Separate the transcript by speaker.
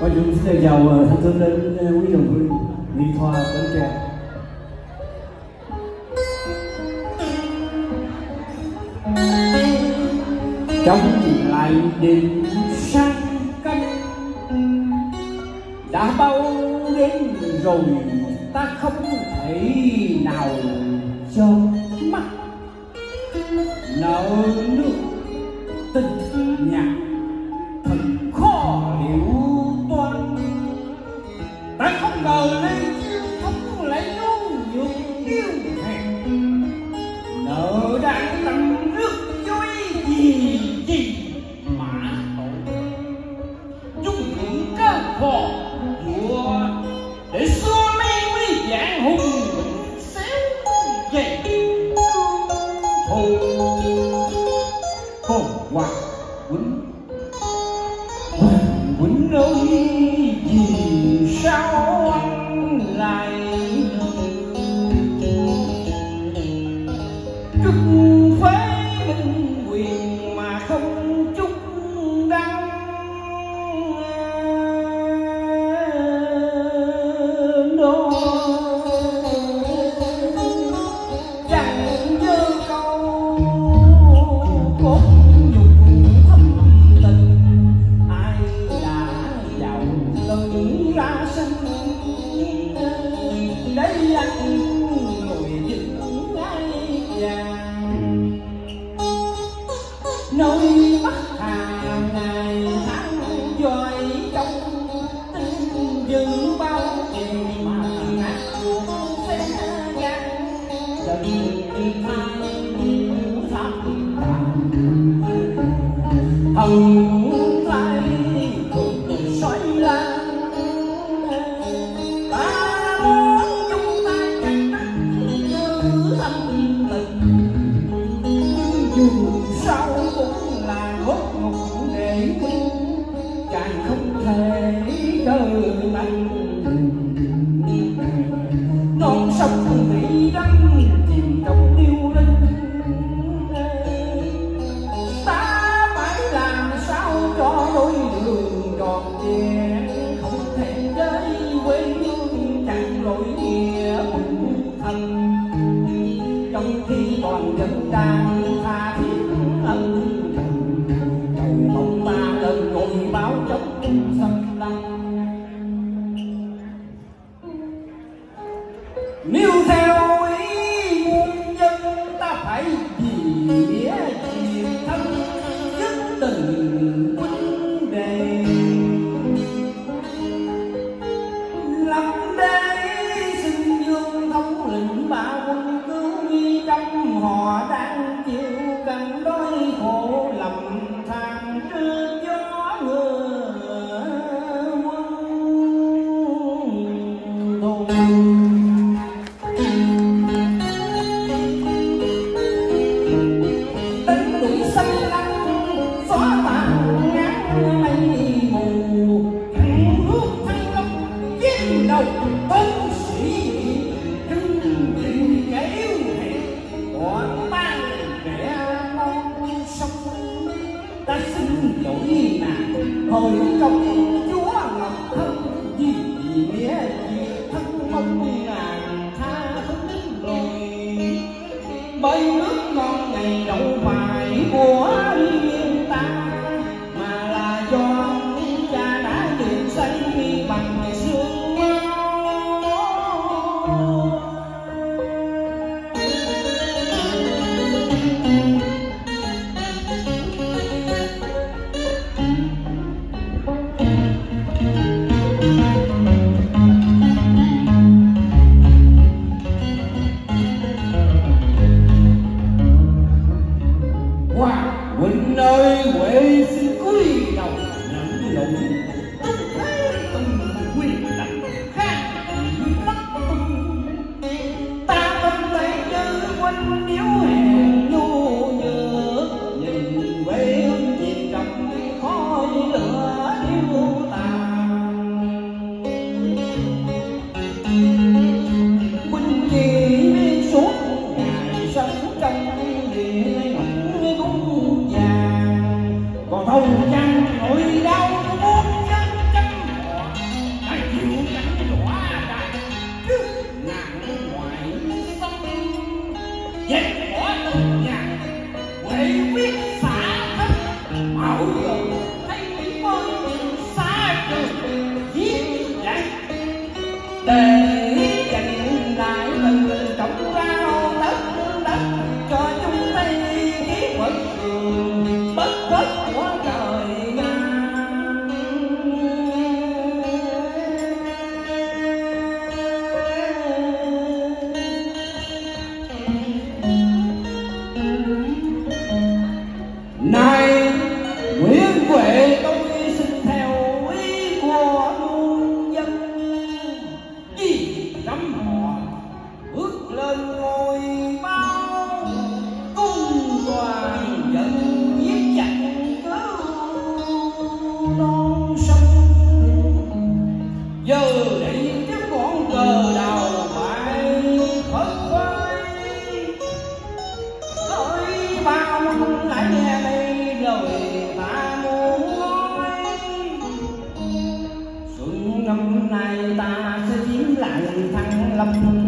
Speaker 1: Con chúng xin được chào thân thương đến quý đồng hương Mỹ Thoa Bến Tre. Trong lại đêm sang canh đã bao đến rồi, ta không thể nào cho mắt nợ nước tình nhạc thật khó liệu toan. Ta không ngờ lấy chiêu thống lại luôn nhược yêu hẹn, nợ đang tầm nước trôi gì mà tội. Chúng những cơ hồ vua để xua mây với dạng hùng xéo dậy thù hồn hoàng quýnh. Hoàng quýnh ơi, vì sao anh lại trút phế binh quyền mà không chút đắng đo. Chẳng như câu cốt nhục thâm tình, ai đã giàu lưng ra sân đấy anh ngồi vững ngai vàng. Nơi bắc hàng ngày tháng dòi trong tình dữ bao tiền mà ngắt sẽ gắn dần thay thăm hồng lai cùng xoay lan. Ta muốn chung tay cắt như thâm tình, dù sao cũng là hốt ngục để quên, càng không thể cơ mạnh. Non sông bị đắm chìm trong điêu linh, ta phải làm sao cho đôi đường tròn vẹn. Không thể với quê hương chẳng lỗi nghĩa quỳnh thành, trong khi còn dân đang tha thiết ân tình. Cầu mong ta lần ngồi báo chốc sân đăng. Nếu theo ý muôn dân, ta phải vì nghĩa truyền thân nhất tình huynh đệ. Lập đế xin dương thống lĩnh ba quân cứu nguy, trong họ đang chịu cảnh đói khổ lầm than trước gió mưa quân thù. Đánh đuổi xâm lăng xóa tàn ngát mây mù, thẳng hước thanh long chiến đầu tân sĩ. Hưng tình kẻ yêu hẹn bọn ta kẻ non sông, ta xin lỗi nàng hồi công chúa ngọc thân. Vì nghĩa việc thân mong nàng tha thứ rồi, bởi nước ngon ngày đâu phải của riêng ta, mà là do cha đã dựng xây bằng xương máu. Hoàng huynh ơi, Huệ xin cúi đầu nhận lỗi thế tình quyền để dành lại mình trồng rau đất đất cho chúng ta ký quật đường bất khuất của trời ngang. Này Nguyễn Huệ tôi xin theo ý của muôn dân, đi cắm họ bước lên ngôi bao, cung toàn dân giết chặt cứu non sông. Giờ đây chiếc ngọn cờ đầu phải phất phới, ơi bao năm lại nghe đây lời ta muốn nói. Xuân năm nay ta sẽ chiếm lại Thăng Long,